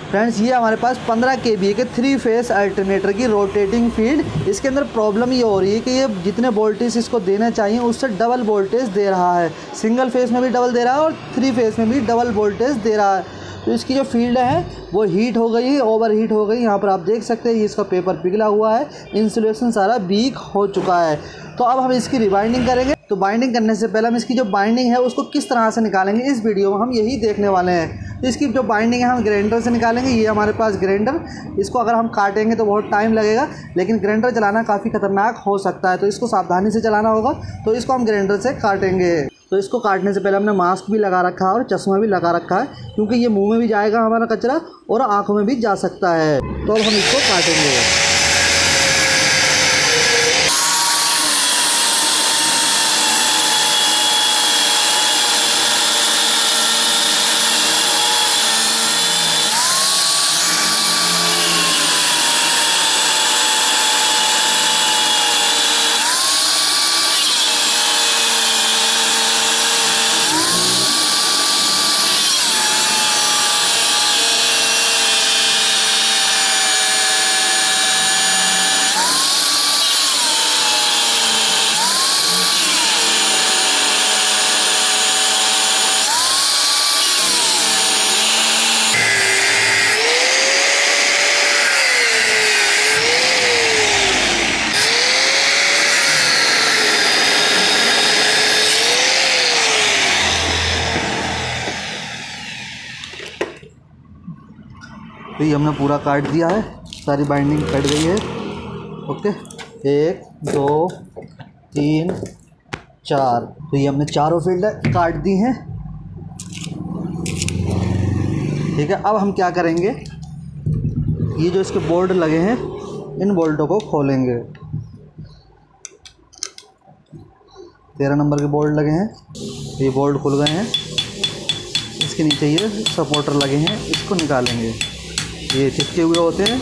Friends ये हमारे पास 15 kVA के 3 फेस अल्टरनेटर की रोटेटिंग फील्ड। इसके अंदर प्रॉब्लम ये हो रही है कि ये जितने वोल्टेज इसको देना चाहिए उससे डबल वोल्टेज दे रहा है। सिंगल फेस में भी डबल दे रहा है और 3 फेस में भी डबल वोल्टेज दे रहा है। तो इसकी जो फील्ड है वो हीट हो गई है, ओवर हीट हो गई। यहाँ पर आप देख सकते हैं ये इसका पेपर पिघला हुआ है, इंसुलेशन सारा वीक हो चुका है। तो अब हम इसकी रिबाइंडिंग करेंगे। तो बाइंडिंग करने से पहले हम इसकी जो बाइंडिंग है उसको किस तरह से निकालेंगे इस वीडियो में हम यही देखने वाले हैं। तो इसकी जो बाइंडिंग है हम ग्राइंडर से निकालेंगे। ये हमारे पास ग्राइंडर, इसको अगर हम काटेंगे तो बहुत टाइम लगेगा, लेकिन ग्राइंडर चलाना काफ़ी ख़तरनाक हो सकता है, तो इसको सावधानी से चलाना होगा। तो इसको हम ग्राइंडर से काटेंगे। तो इसको काटने से पहले हमने मास्क भी लगा रखा है और चश्मा भी लगा रखा है, क्योंकि ये मुंह में भी जाएगा हमारा कचरा और आँखों में भी जा सकता है। तो अब हम इसको काटेंगे। तो ये हमने पूरा काट दिया है, सारी बाइंडिंग कट गई है। ओके, 1 2 3 4। तो ये हमने चारों फील्ड काट दी हैं। ठीक है, अब हम क्या करेंगे, ये जो इसके बोल्ट लगे हैं इन बोल्टों को खोलेंगे। 13 नंबर के बोल्ट लगे हैं, ये बोल्ट खुल गए हैं। इसके नीचे ये सपोर्टर लगे हैं, इसको निकालेंगे। ये चिपके हुए होते हैं।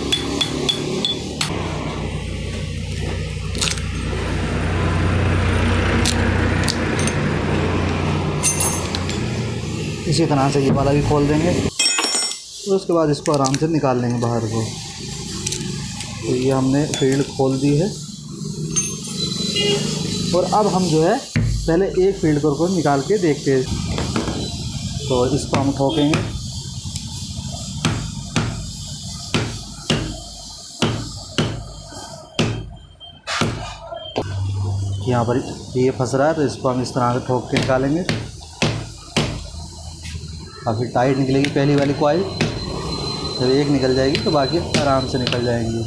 इसी तरह से ये वाला भी खोल देंगे और उसके बाद इसको आराम से निकाल लेंगे बाहर को। तो ये हमने फील्ड खोल दी है और अब हम जो है पहले एक फील्ड को निकाल के देखते हैं। तो इसको हम ठोकेंगे। यहाँ पर ये फंस रहा है, तो इसको हम इस तरह से ठोक के निकालेंगे। काफ़ी टाइट निकलेगी पहली वाली कॉइल, जब एक निकल जाएगी तो बाकी आराम से निकल जाएंगी।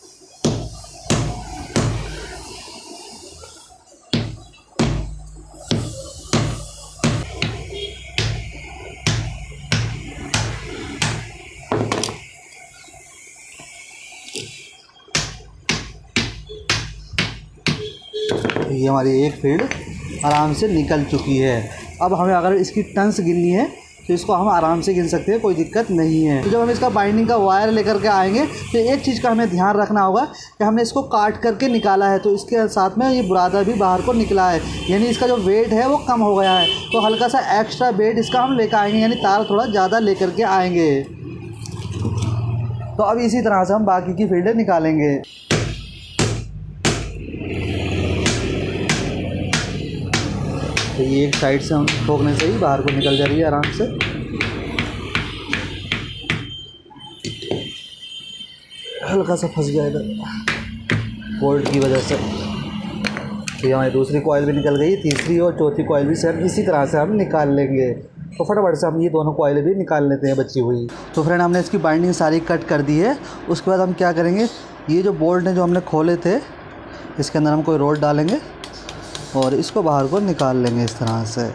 ये हमारी एक फील्ड आराम से निकल चुकी है। अब हमें अगर इसकी टन्स गिननी है तो इसको हम आराम से गिन सकते हैं, कोई दिक्कत नहीं है। तो जब हम इसका बाइंडिंग का वायर लेकर के आएंगे तो एक चीज़ का हमें ध्यान रखना होगा कि हमने इसको काट करके निकाला है, तो इसके साथ में ये बुरादा भी बाहर को निकला है, यानी इसका जो वेट है वो कम हो गया है। तो हल्का सा एक्स्ट्रा वेट इसका हम लेकर आएंगे, यानी तार थोड़ा ज़्यादा लेकर के आएंगे। तो अब इसी तरह से हम बाकी की फील्डें निकालेंगे। तो ये एक साइड से हम ठोकने से ही बाहर को निकल जा रही है आराम से। हल्का सा फंस गया इधर बोल्ट की वजह से। तो हमारी दूसरी कॉइल भी निकल गई, तीसरी और चौथी कॉइल भी सेम इसी तरह से हम निकाल लेंगे। तो फटाफट से हम ये दोनों कॉइल भी निकाल लेते हैं बची हुई। तो फ्रेंड हमने इसकी बाइंडिंग सारी कट कर दी है। उसके बाद हम क्या करेंगे, ये जो बोल्ट हैं जो हमने खोले थे इसके अंदर हम कोई रोड डालेंगे और इसको बाहर को निकाल लेंगे इस तरह से।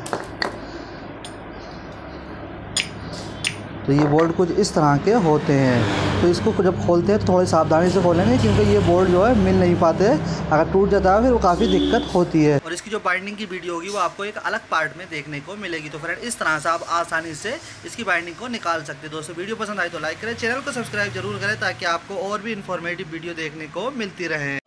तो ये बोल्ट कुछ इस तरह के होते हैं। तो इसको जब खोलते हैं तो थोड़ी सावधानी से खोलेंगे, क्योंकि ये बोल्ट जो है मिल नहीं पाते हैं। अगर टूट जाता है फिर वो काफ़ी दिक्कत होती है। और इसकी जो बाइंडिंग की वीडियो होगी वो आपको एक अलग पार्ट में देखने को मिलेगी। तो फ्रेंड इस तरह से आप आसानी से इसकी बाइंडिंग को निकाल सकते हैं। दोस्तों वीडियो पसंद आई तो लाइक करें, चैनल को सब्सक्राइब जरूर करें ताकि आपको और भी इन्फॉर्मेटिव वीडियो देखने को मिलती रहे।